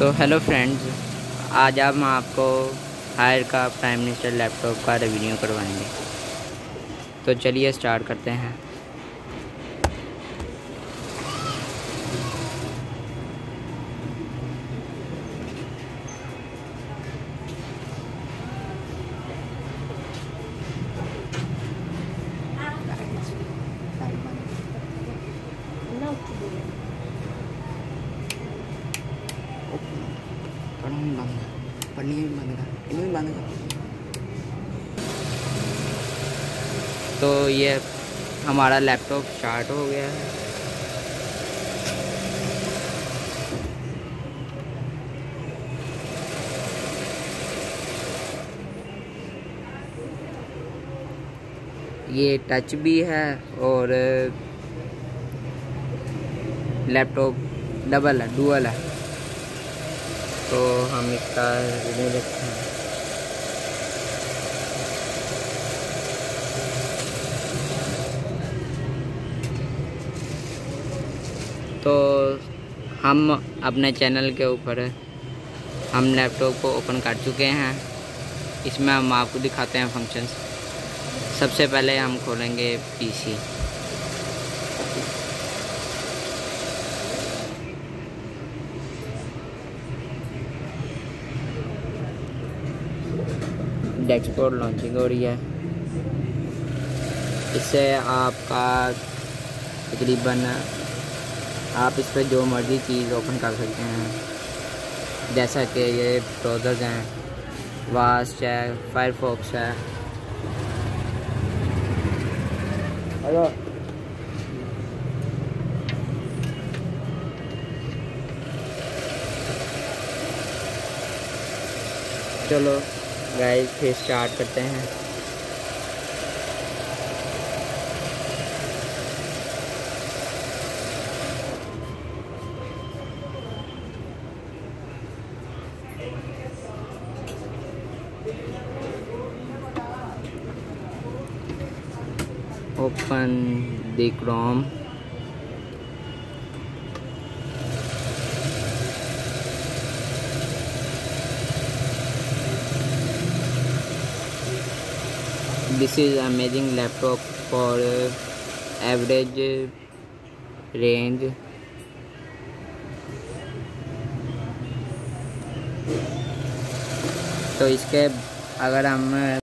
तो hello friends, आज हम आपको हायर का प्राइम मिनिस्टर लैपटॉप का रिव्यू करवाएंगे। तो चलिए स्टार्ट करते हैं। तो ये हमारा लैपटॉप स्टार्ट हो गया है। ये टच भी है और लैपटॉप डुअल है। तो हम इसका रिव्यू देखते हैं। तो हम अपने चैनल के ऊपर हम लैपटॉप को ओपन कर चुके हैं। इसमें हम आपको दिखाते हैं फंक्शंस। सबसे पहले हम खोलेंगे पीसी। डैशबोर्ड लॉन्चिंग हो रही है। इससे आपका तकरीबन आप इस पर जो मर्ज़ी चीज़ ओपन कर सकते हैं, जैसा कि ये ब्राउज़र्स हैं, वास्ट है, फायरफॉक्स है। हेलो चलो गाइस फिर स्टार्ट करते हैं। Open the Chrome. This is amazing laptop for average range. तो इसके अगर हम